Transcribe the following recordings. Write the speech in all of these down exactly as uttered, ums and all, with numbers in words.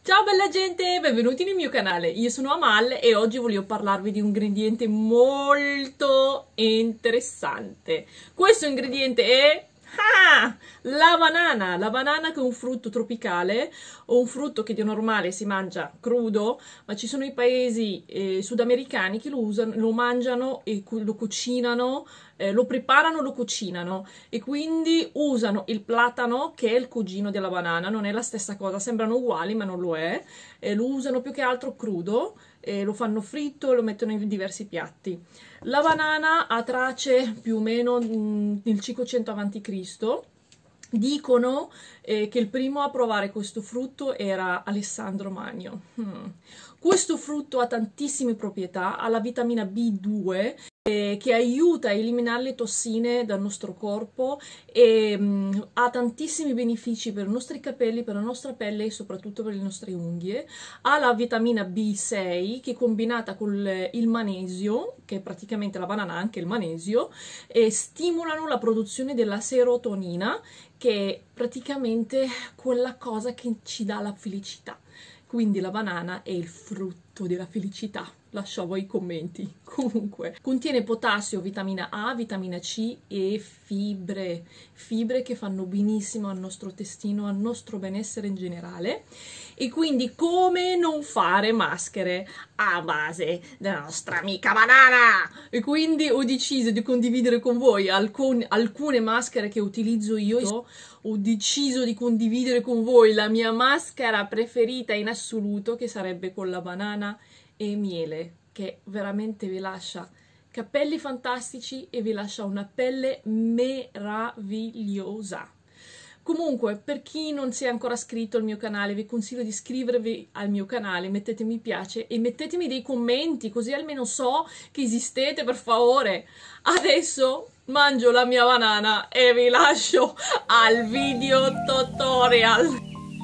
Ciao bella gente, benvenuti nel mio canale, io sono Amal e oggi voglio parlarvi di un ingrediente molto interessante. Questo ingrediente è ah, la banana, la banana che è un frutto tropicale o un frutto che di normale si mangia crudo, ma ci sono i paesi eh, sudamericani che lo usano, lo mangiano e lo cucinano, eh, lo preparano, lo cucinano e quindi usano il platano che è il cugino della banana, non è la stessa cosa, sembrano uguali ma non lo è, eh, lo usano più che altro crudo, eh, lo fanno fritto e lo mettono in diversi piatti. La banana ha tracce più o meno mh, nel cinquecento avanti Cristo. Dicono eh, che il primo a provare questo frutto era Alessandro Magno. Hmm. Questo frutto ha tantissime proprietà, ha la vitamina B due eh, che aiuta a eliminare le tossine dal nostro corpo e mh, ha tantissimi benefici per i nostri capelli, per la nostra pelle e soprattutto per le nostre unghie. Ha la vitamina B sei che combinata con il magnesio, che è praticamente la banana anche il magnesio, e stimolano la produzione della serotonina, che è praticamente quella cosa che ci dà la felicità. Quindi la banana è il frutto della felicità. Lascio a voi i commenti. Comunque, contiene potassio, vitamina A, vitamina C e fibre. Fibre che fanno benissimo al nostro intestino, al nostro benessere in generale. E quindi come non fare maschere a base della nostra amica banana? E quindi ho deciso di condividere con voi alcun, alcune maschere che utilizzo io. Ho deciso di condividere con voi la mia maschera preferita in assoluto, che sarebbe con la banana e miele, che veramente vi lascia capelli fantastici e vi lascia una pelle meravigliosa. Comunque, per chi non si è ancora iscritto al mio canale, vi consiglio di iscrivervi al mio canale, mettete mi piace e mettetemi dei commenti, così almeno so che esistete, per favore. Adesso mangio la mia banana e vi lascio al video tutorial.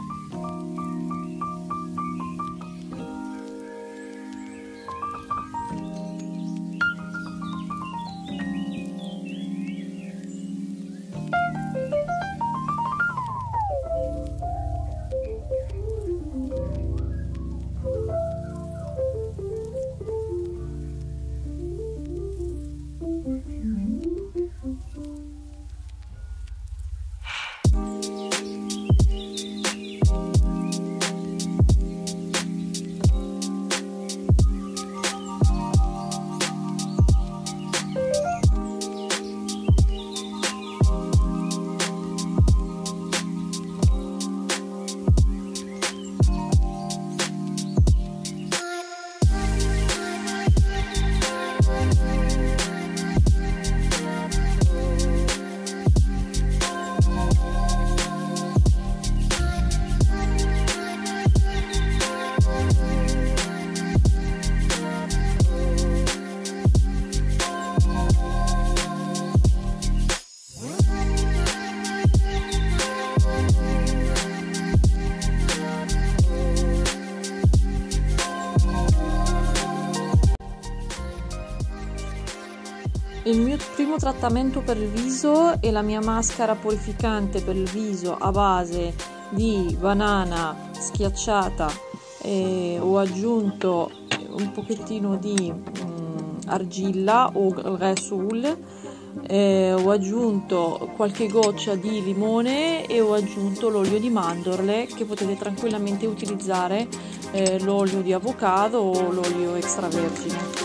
Il mio primo trattamento per il viso è la mia maschera purificante per il viso a base di banana schiacciata. E ho aggiunto un pochettino di um, argilla o Resul, eh, ho aggiunto qualche goccia di limone e ho aggiunto l'olio di mandorle, che potete tranquillamente utilizzare eh, l'olio di avocado o l'olio extravergine.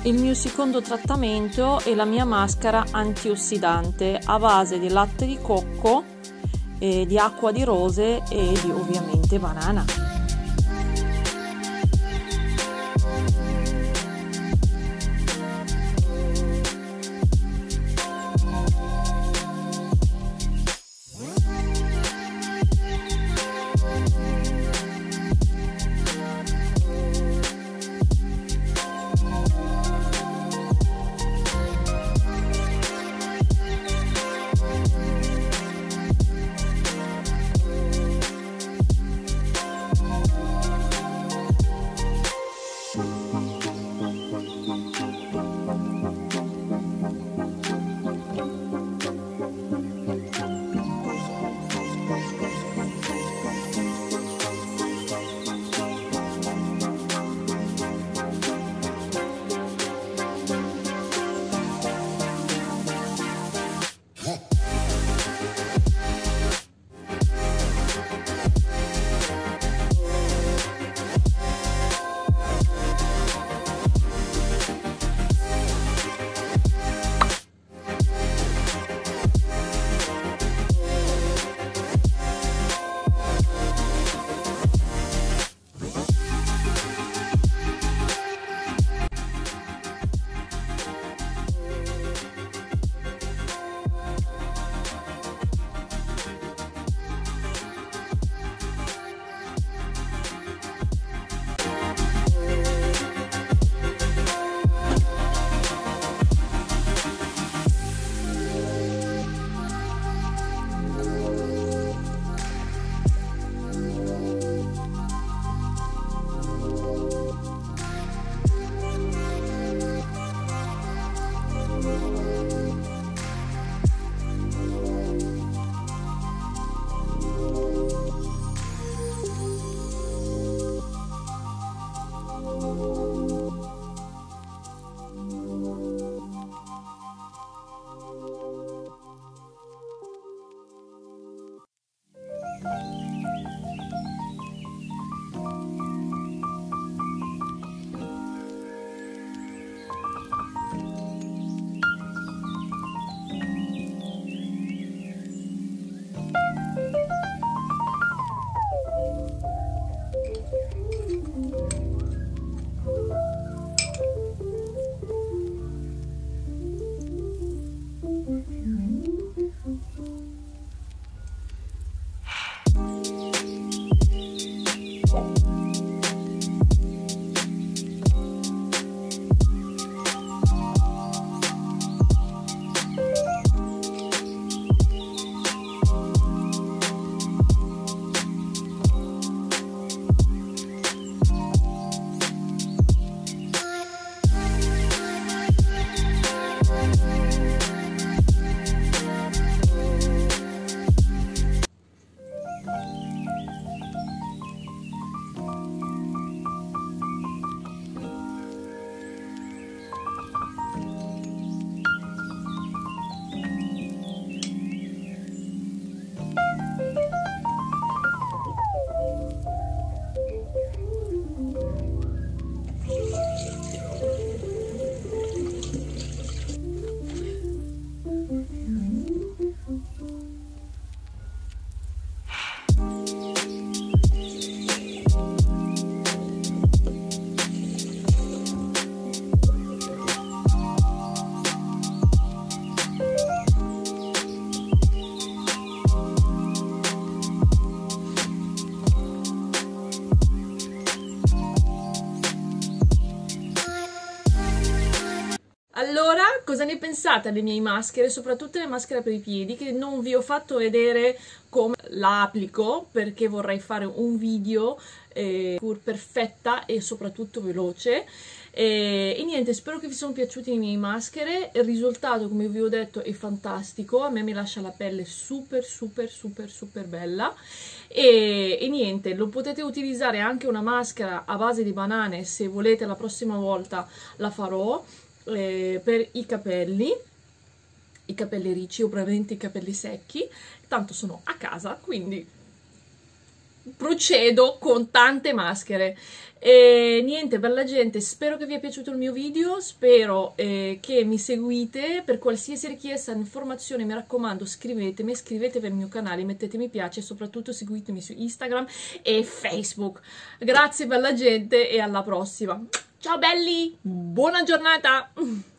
Il mio secondo trattamento è la mia maschera antiossidante a base di latte di cocco, eh, di acqua di rose e di ovviamente banana. Allora, cosa ne pensate delle mie maschere, soprattutto le maschere per i piedi, che non vi ho fatto vedere come la applico, perché vorrei fare un video eh, perfetta e soprattutto veloce. E, e niente, spero che vi siano piaciute le mie maschere. Il risultato, come vi ho detto, è fantastico, a me mi lascia la pelle super super super super bella. E, e niente, lo potete utilizzare anche una maschera a base di banane, se volete la prossima volta la farò. Eh, per i capelli, i capelli ricci o probabilmente i capelli secchi, tanto sono a casa, quindi procedo con tante maschere. E niente, bella gente, spero che vi è piaciuto il mio video, spero eh, che mi seguite. Per qualsiasi richiesta, informazione, mi raccomando, scrivetemi, iscrivetevi al mio canale, mettete mi piace e soprattutto seguitemi su Instagram e Facebook. Grazie bella gente e alla prossima. Ciao belli, buona giornata!